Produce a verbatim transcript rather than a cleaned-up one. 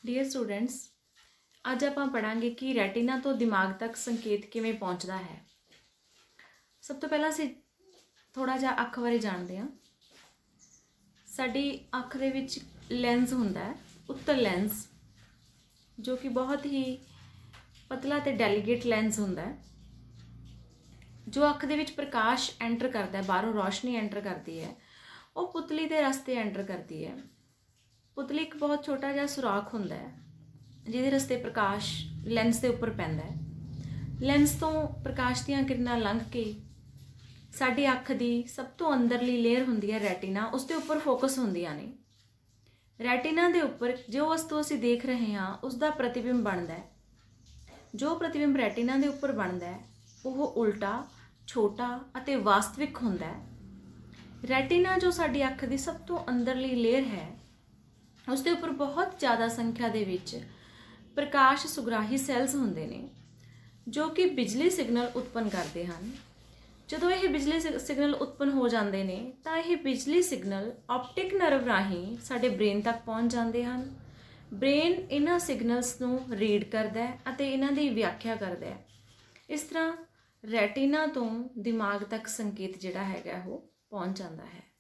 Dear students, अज आप पढ़ांगे कि रैटिना तो दिमाग तक संकेत किवें पहुँचता है। सब तो पहला असीं थोड़ा जिहा अख बारे जानते हैं। साडी अख दे विच लैंस हुंदा है, उत्तर लैंस, जो कि बहुत ही पतला ते डेलीगेट लैंस हुंदा है, जो अख दे विच प्रकाश एंटर करता है, बाहरों रोशनी एंटर करती है, वो पुतली के रस्ते एंटर करती है। पुतली एक बहुत छोटा जिहा सुराख हुंदा है जिहदे रस्ते प्रकाश लैंस के उपर पैंदा है। लैंस तो प्रकाश दीयां किरनां लंघ के साडी अख की सब तो अंदरली लेयर हुंदी है रैटिना, उसके उपर फोकस हुंदियां ने। रैटिना के उपर जो वस्तु असीं देख रहे हाँ उसका प्रतिबिंब बनता है। जो प्रतिबिंब रैटिना के उपर बनता है वो उल्टा, छोटा अते वास्तविक हुंदा है। रैटिना जो साडी अख की सब तो अंदरली लेयर है उसके उपर बहुत ज़्यादा संख्या दे विच प्रकाश सुगराही सैल्स हुंदे ने जो कि बिजली सिग्नल उत्पन्न करते हैं। जदों यह बिजली सिग्नल उत्पन्न हो जाते हैं तो यह बिजली सिग्नल ऑप्टिक नर्व राही साडे ब्रेन तक पहुँच जाते हैं। ब्रेन इन्हां सिग्नल्स नूं रीड करदा है अते इन्हां दी व्याख्या करदा है। इस तरह रैटिना तो दिमाग तक संकेत जिहड़ा हैगा वो पहुँच जाता है।